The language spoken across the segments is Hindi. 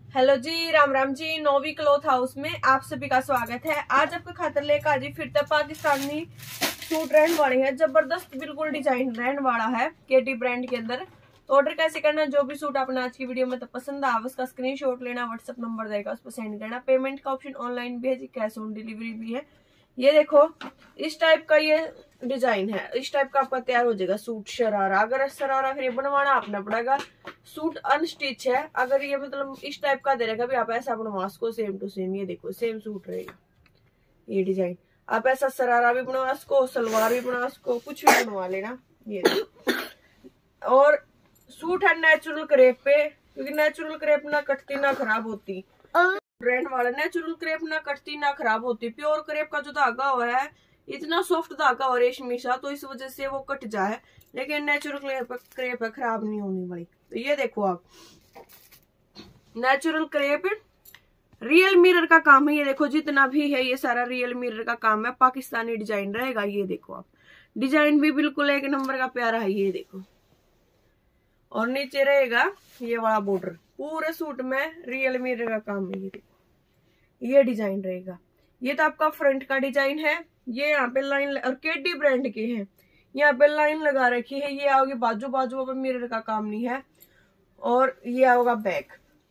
हेलो जी, राम राम जी। नोवी क्लॉथ हाउस में आप सभी का स्वागत है। आज आपको खातर लेकर आज फिर तक पाकिस्तानी सूट रहने वाले हैं। जबरदस्त बिल्कुल डिजाइन रहने वाला है केटी ब्रांड के अंदर। तो ऑर्डर कैसे करना, जो भी सूट आपने आज की वीडियो में तो पसंद आ उसका स्क्रीनशॉट लेना, व्हाट्सएप नंबर देगा उस पर सेंड करना। पेमेंट का ऑप्शन ऑनलाइन भी है जी, कैश ऑन डिलीवरी भी है। ये देखो इस टाइप का ये डिजाइन है, इस टाइप का आपका तैयार हो जाएगा सूट शरारा। अगर शरारा फिर बनवाना अपना पड़ेगा। सूट अनस्टिच है। अगर ये मतलब इस टाइप का दे रहेगा भी आप ऐसा बनवा सको सेम टू सेम। ये देखो सेम सूट रहेगा ये डिजाइन। आप ऐसा शरारा भी बनवा सको, सलवार भी बनवा सको, कुछ भी बनवा लेना। ये देखो। और सूट है नेचुरल क्रेप पे, क्योंकि नेचुरल क्रेप ना कटती ना खराब होती। ब्रांड वाला नेचुरल क्रेप ना कटती ना खराब होती। प्योर क्रेप का जो धागा हुआ है इतना सॉफ्ट धागा और रेशमी सा, तो इस वजह से वो कट जाए। लेकिन नेचुरल क्रेप है, खराब नहीं होने वाली। तो ये देखो आप नेचुरल क्रेप रियल मिरर का काम है। ये देखो जितना भी है ये सारा रियल मिरर का काम है। पाकिस्तानी डिजाइन रहेगा। ये देखो आप डिजाइन भी बिल्कुल एक नंबर का प्यारा है। ये देखो और नीचे रहेगा ये वाला बॉर्डर। पूरे सूट में रियल मिरर का काम है। ये देखो ये डिजाइन रहेगा। ये तो आपका फ्रंट का डिजाइन है। ये यहाँ पे लाइन और केडी ब्रांड के हैं, यहाँ पे लाइन लगा रखी है। ये आओगी बाजू बाजू पर मिरर का काम नहीं है। और ये आओगा बैक।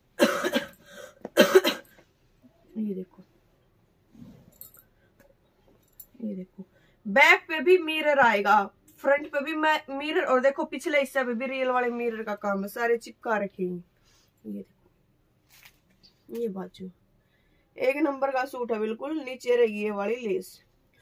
ये देखो ये देखो बैक पे भी मिरर आएगा, फ्रंट पे भी मिरर, और देखो पिछले हिस्से पे भी रियल वाले मिरर का काम है। सारे चिपका रखे हैं। ये देखो ये बाजू एक नंबर का सूट है बिल्कुल। नीचे रहेगी ये वाली लेस।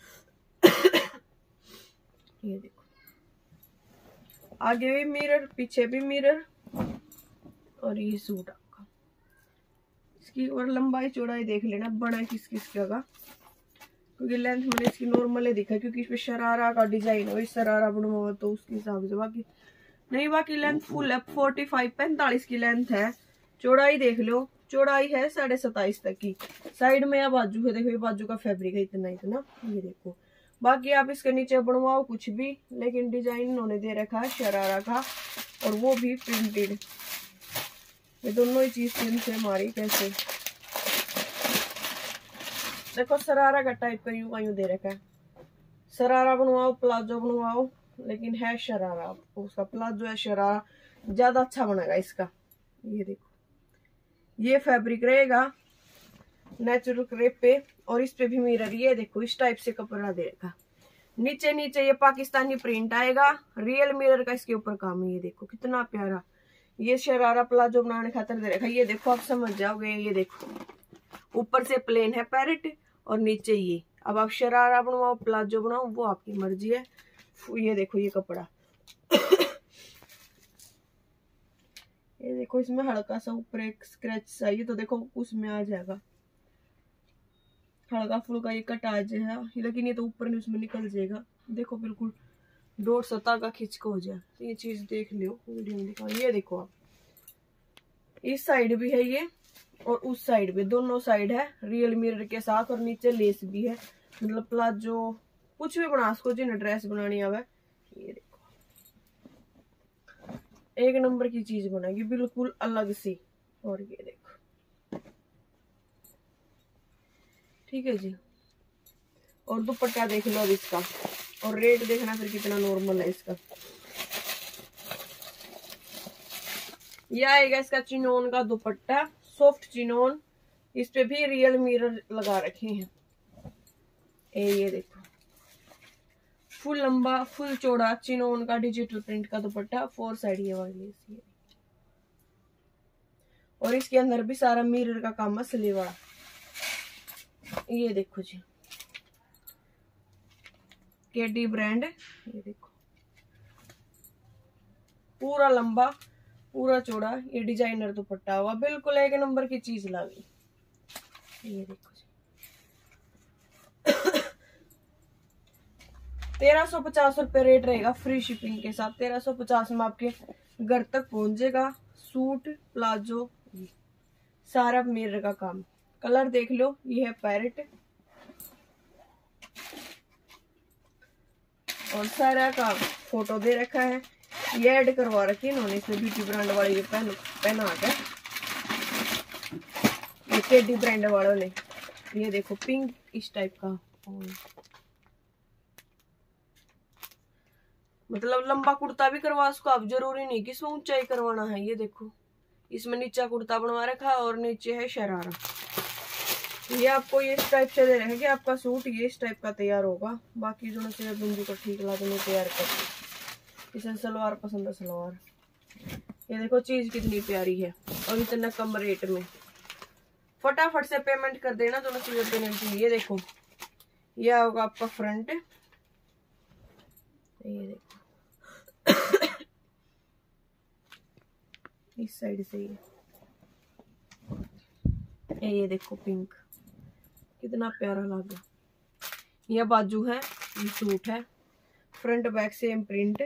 ये देखो आगे भी मिरर, पीछे भी मिरर। और ये सूट आपका, इसकी और लंबाई चौड़ाई देख लेना बड़ा किस किस का, क्योंकि लेंथ मैंने इसकी नॉर्मल ही दिखा, क्योंकि इसमें शरारा का डिजाइन हो। इस शरारा बनवा तो उसके हिसाब से बाकी नहीं। बाकी लेंथ फुल है, 45-45 की लेंथ है। चौड़ाई देख लो, चौड़ाई है 27.5 तक की। साइड में या बाजू है, देखो ये बाजू का फैब्रिक है इतना इतना। ये देखो बाकी आप इसके नीचे बनवाओ कुछ भी, लेकिन डिजाइन उन्होंने दे रखा है शरारा का, और वो भी प्रिंटेड। ये दोनों ही चीज से हमारी कैसे देखो शरारा का टाइप का यूं दे रखा है। शरारा बनवाओ, प्लाजो बनवाओ, लेकिन है शरारा। उसका प्लाजो है शरारा, ज्यादा अच्छा बनेगा इसका। ये देखो ये फैब्रिक रहेगा नेचुरल क्रेप पे, और इस पे भी मिरर। ये देखो इस टाइप से कपड़ा दे रखा। नीचे नीचे ये पाकिस्तानी प्रिंट आएगा, रियल मिरर का इसके ऊपर काम है। ये देखो कितना प्यारा ये शरारा प्लाजो बनाने खातिर दे रखा। ये देखो आप समझ जाओगे। ये देखो ऊपर से प्लेन है पैरेट, और नीचे ये। अब आप शरारा बनवाओ प्लाजो बनाओ वो आपकी मर्जी है। ये देखो ये कपड़ा। ये देखो इसमें हल्का सा ऊपर एक स्क्रैच चाहिए तो देखो उसमें आ जाएगा हल्का फुल्का ये कटाज है, लेकिन ये तो ऊपर नहीं उसमें निकल जाएगा। देखो बिल्कुल डोर सतह का खिंच हो जाए। तो ये चीज देख लो वीडियो में दिखा। ये देखो आप इस साइड भी है ये, और उस साइड भी, दोनों साइड है रियल मिरर के साथ। और नीचे लेस भी है, मतलब प्लाजो कुछ भी बना सको जिन्हें ड्रेस बनानी आवे। ये देखो एक नंबर की चीज बनेगी बिल्कुल अलग सी। और ये देखो ठीक है जी। और दुपट्टा देख लो अब इसका, और रेट देखना फिर कितना नॉर्मल है इसका। यह आएगा इसका चिनोन का दुपट्टा, सॉफ्ट चिनोन। इस पे भी रियल मिरर लगा रखे हैं। ये देखो फुल लंबा फुल चौड़ा चिनोन का डिजिटल प्रिंट का दुपट्टा, 4 साइड ये वाली। और इसके अंदर भी सारा मिरर का काम है सली वाला। ये देखो जी केडी ब्रांड। ये देखो पूरा लंबा पूरा चौड़ा ये डिजाइनर दुपट्टा हुआ, बिल्कुल एक नंबर की चीज लगी। ये देखो जी 1350 रुपये रेट रहेगा फ्री शिपिंग के साथ। 1350 में आपके घर तक पहुंच जाएगा सूट प्लाजो सारा मिरर का काम। कलर देख लो ये है पैरेट, और सारा का फोटो दे रखा है। ये ऐड करवा रखी है इन्होंने इसमें ब्यूटी ब्रांड वाली ये पहना के। केडी ब्रांड वालों ने। ये देखो पिंक इस टाइप का, मतलब लंबा कुर्ता भी करवा उसको, अब जरूरी नहीं कि इसमें ऊंचाई करवाना है। ये देखो इसमें नीचा कुर्ता बनवा रखा है और नीचे है शरारा। ये आपको ये इस टाइप से दे रहे हैं कि आपका सूट ये इस टाइप का तैयार होगा। बाकी जो ना बिंदी को ठीक लगा तैयार कर। इसे सलवार पसंद है सलवार। ये देखो चीज कितनी प्यारी है और इतना कम रेट में। फटाफट से पेमेंट कर देना दोनों चीजें देने चाहिए। ये देखो ये होगा आपका फ्रंट, ये देखो इस साइड से ये देखो पिंक कितना प्यारा लगा। ये बाजू है, ये सूट है, फ्रंट बैक सेम प्रिंट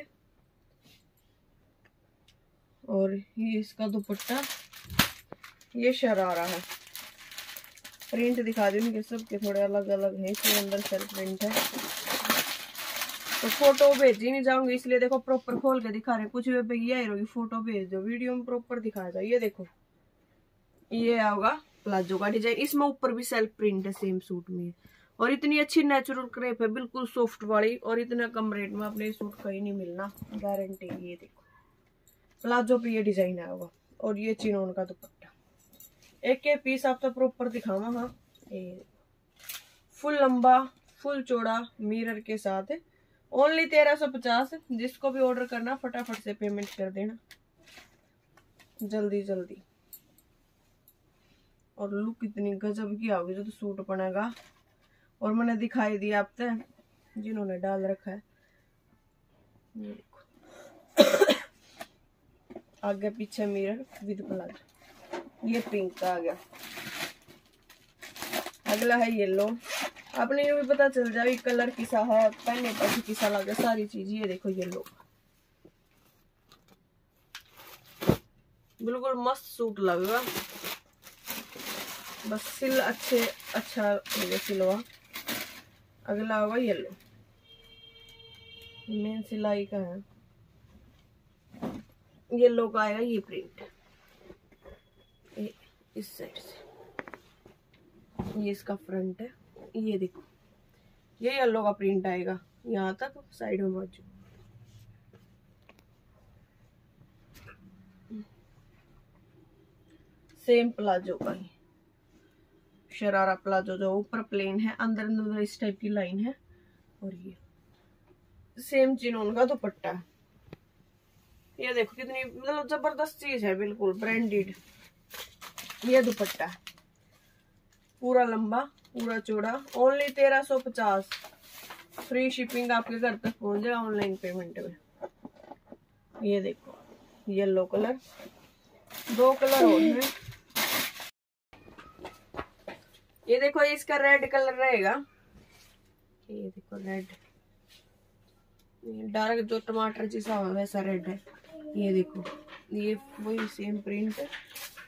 और ये इसका दुपट्टा, ये शरारा है। प्रिंट दिखा दूंगी सबके थोड़े अलग अलग है, इसके अंदर सेल्फ प्रिंट है। तो फोटो भेजी नहीं जाऊंगी इसलिए देखो प्रॉपर खोल के दिखा रहे। कुछ भी भैया हीरो फोटो भेज दो, वीडियो में प्रॉपर दिखाया जाए। ये देखो ये आएगा प्लाजो का डिजाइन, इसमें ऊपर भी सेल्फ प्रिंट है सेम सूट में। और इतनी अच्छी नेचुरल क्रेप है, बिल्कुल सॉफ्ट वाली, और इतना कम रेट में अपने सूट कहीं नहीं मिलना, गारंटी। ये देखो प्लाजो पे ये डिजाइन आएगा और ये चिनोन का दुपट्टा। एक के पीस आप तो प्रॉपर दिखावा। हाँ ये फुल लंबा फुल चौड़ा मिरर के साथ है, ओनली 1350। जिसको भी ऑर्डर करना फटाफट से पेमेंट कर देना जल्दी जल्दी। और लुक इतनी गजब की आओगी जो तो सूट बनेगा। और मैंने दिखाई दिया आप तक जिन्होंने डाल रखा है। ये देखो आगे पीछे मिरर विद प्लाजो। ये पिंक का आ गया। अगला है येलो। अपने भी पता चल जाए कलर किसा है, पहनने पर किसा लगे सारी चीज। ये देखो येलो बिल्कुल मस्त सूट लगेगा, बस सिल अच्छा लगे सिलवा। अगला होगा येलो, मेन सिलाई का है। येलो का आएगा ये प्रिंट इस साइड से, ये इसका फ्रंट है। ये देखो ये येलो का प्रिंट आएगा यहाँ तक साइड में बाजू। सेम प्लाजो का ही शरारा प्लाजो, जो ऊपर प्लेन है, अंदर अंदर इस टाइप की लाइन है। और ये सेम चिनोन का दुपट्टा है। ये देखो कितनी मतलब जबरदस्त चीज है, बिल्कुल ब्रांडेड। ये दुपट्टा है पूरा लंबा पूरा चौड़ा, ओनली 1350। फ्री शिपिंग आपके घर तक पहुंच जाएगा ऑनलाइन पेमेंट में। ये देखो येलो कलर, दो कलर और हैं। ये देखो इसका रेड कलर रहेगा। ये देखो रेड, डार्क जो टमाटर जैसा हो वैसा रेड है। ये देखो ये वही सेम प्रिंट है।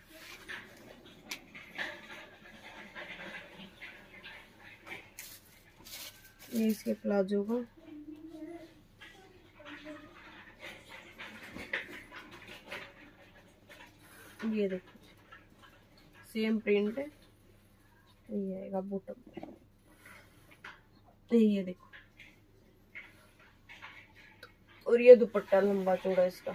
ये इसके प्लाजो को ये देखो सेम प्रिंट है। ये आएगा बॉटम। ये देखो और ये दुपट्टा लंबा चौड़ा इसका।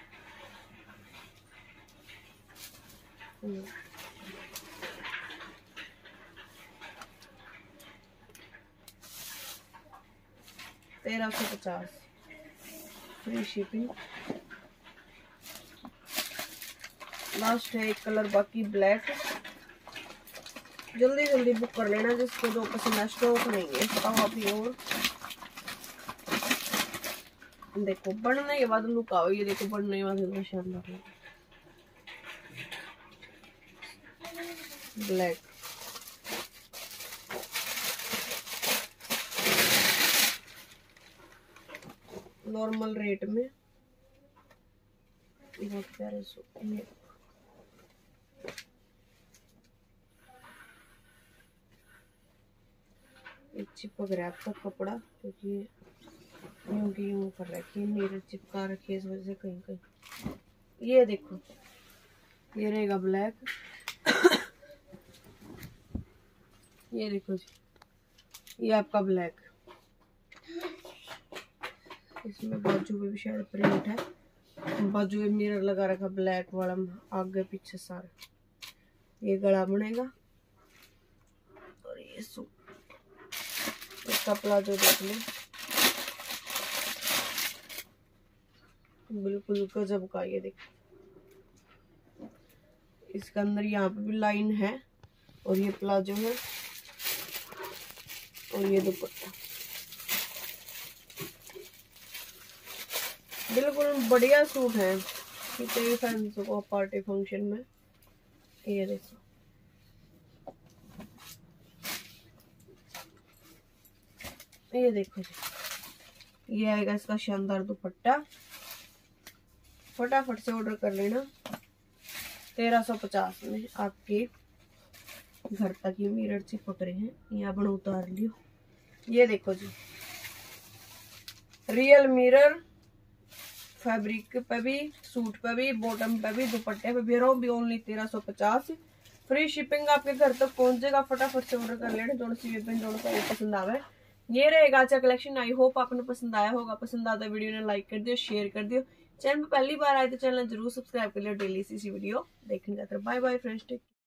$1350 फ्री शिपिंग। लास्ट है एक कलर बाकी ब्लैक। जल्दी जल्दी बुक कर लेना जिसको जो पसंद है, स्टॉक नहीं है इसका अभी। और देखो बनने के बाद लुक आओ। ये देखो बनने के बाद शानदार ब्लैक। नॉर्मल रेट में बहुत प्यारे सूट। ये चिपक रहा है आपका कपड़ा, क्योंकि यूं की यूं कर रखी है, नीरज चिपका रखी है इस वजह से कहीं कहीं। ये देखो ये रहेगा ब्लैक। ये देखो जी, ये आपका ब्लैक, इसमें बाजू पे भी शायद प्रिंट है, बाजू में मिरर लगा रखा ब्लैक वाला, आगे पीछे सारा। ये गला बनेगा और ये सूट। इसका प्लाजो देख लो, बिल्कुल गजब का। ये देखो, इसके अंदर यहाँ पे भी लाइन है और ये प्लाजो है और ये दुपट्टा। बिल्कुल बढ़िया सूट है किसी भी फैंसी को पार्टी फंक्शन में। ये देखो, ये देखो जी, ये आएगा इसका शानदार दुपट्टा। फटाफट से ऑर्डर कर लेना। 1350 में आपके घर तक ये मिरर चिपक रहे हैं। यहाँ पर उतार लियो। ये देखो जी, रियल मिरर, फैब्रिक पे भी, सूट पे भी, बॉटम पे भी, दुपट्टे पे भी, भी ओनली 1350। फ्री शिपिंग आपके घर तक पहुंच जाएगा। फटाफट से ऑर्डर कर लेना। दोनों सी दोनों का पसंद आवे। ये रहेगा अच्छा कलेक्शन। आई होप आपने पसंद आया होगा। पसंद आता वीडियो ने लाइक कर दियो, शेयर कर दियो। चैनल पे पहली बार आए तो चैनल जरूर सब्सक्राइब कर लियो डेली इसी वीडियो देखने का। Bye bye friends.